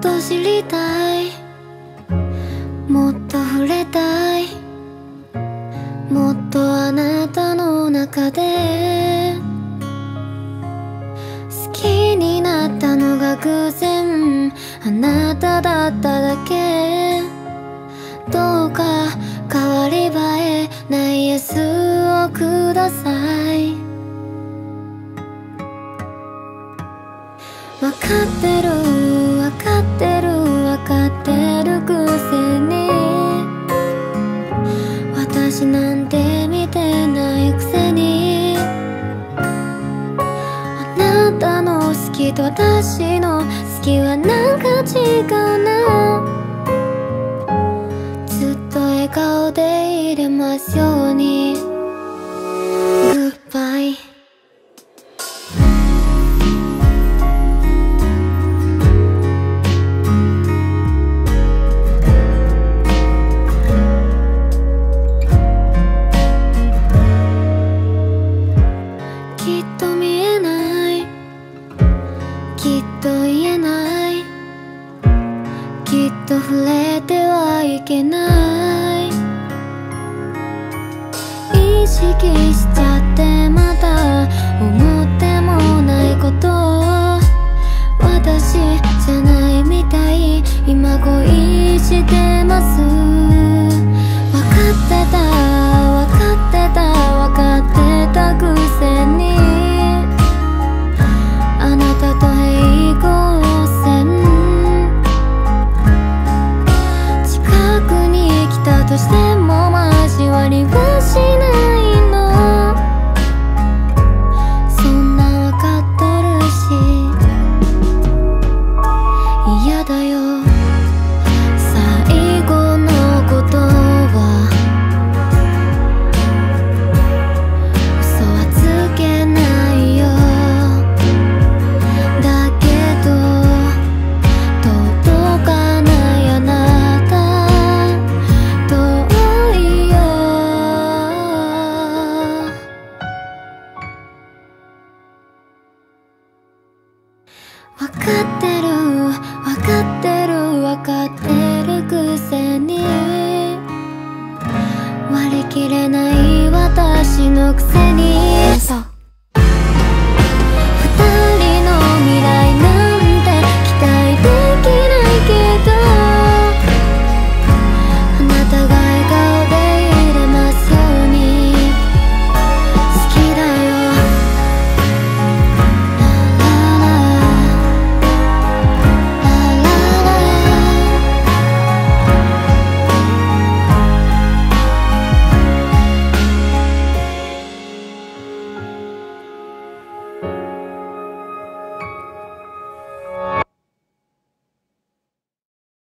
と知りたい、もっと触れたい、もっとあなたの中で好きになったのが偶然あなただっただけ。どうか変わり映えないエスをください。わかってるわかってるわかってるくせに、私なんて見てないくせに、あなたの好きと私の好きはなんか違うな。ずっと笑顔でいれますように。グッバイ。きっと見えない、きっと言えない、きっと触れてはいけない。意識しちゃってまだ思ってもないことを、私じゃないみたい今恋してます。わかってたわかってたわかってたくせに、あなたと平行線近くに来たとしても交わりはしないの。そんなわかっとるし嫌だよ。最後のことは嘘はつけないよ。だけど届かないあなた遠いよ。わかって